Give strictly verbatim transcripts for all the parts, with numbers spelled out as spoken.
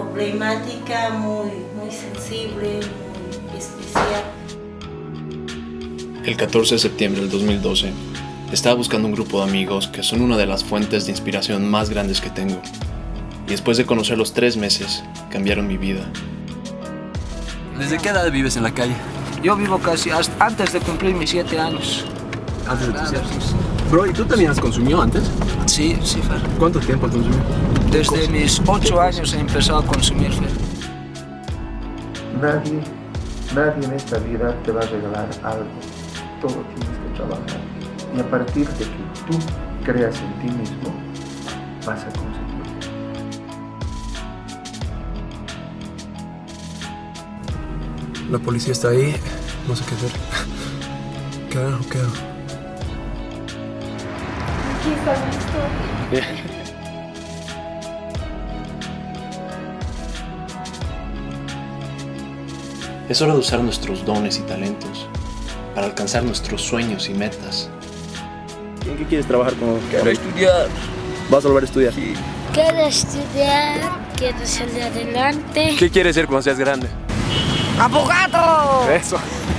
problemática muy, muy sensible, muy especial. El catorce de septiembre del dos mil doce, estaba buscando un grupo de amigos que son una de las fuentes de inspiración más grandes que tengo. Y después de conocerlos tres meses, cambiaron mi vida. ¿Desde qué edad vives en la calle? Yo vivo casi hasta antes de cumplir mis siete años. Antes de tus siete años. Bro, ¿y tú también has consumido antes? Sí, sí, Fer. ¿Cuánto tiempo has consumido? Desde mis ocho años he empezado a consumir, Fer. Nadie, nadie en esta vida te va a regalar algo. Todo tienes que trabajar. Y a partir de que tú creas en ti mismo, vas a conseguirlo. La policía está ahí, no sé qué hacer. ¿Qué hago? ¿Qué hago? Aquí está mi historia. Es hora de usar nuestros dones y talentos para alcanzar nuestros sueños y metas. ¿En qué quieres trabajar como? Quiero estudiar. ¿Vas a volver a estudiar? Sí. Quiero estudiar, quiero salir adelante. ¿Qué quieres ser cuando seas grande? ¡Abogado! Eso.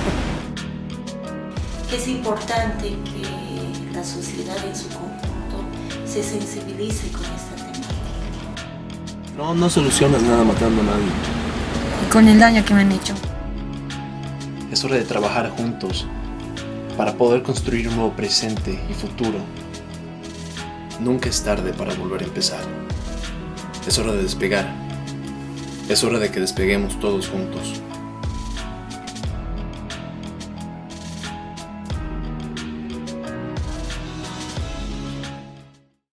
Es importante que la sociedad en su conjunto se sensibilice con esta temática. No, no solucionas nada matando a nadie. Con el daño que me han hecho. Es hora de trabajar juntos para poder construir un nuevo presente y futuro. Nunca es tarde para volver a empezar. Es hora de despegar. Es hora de que despeguemos todos juntos.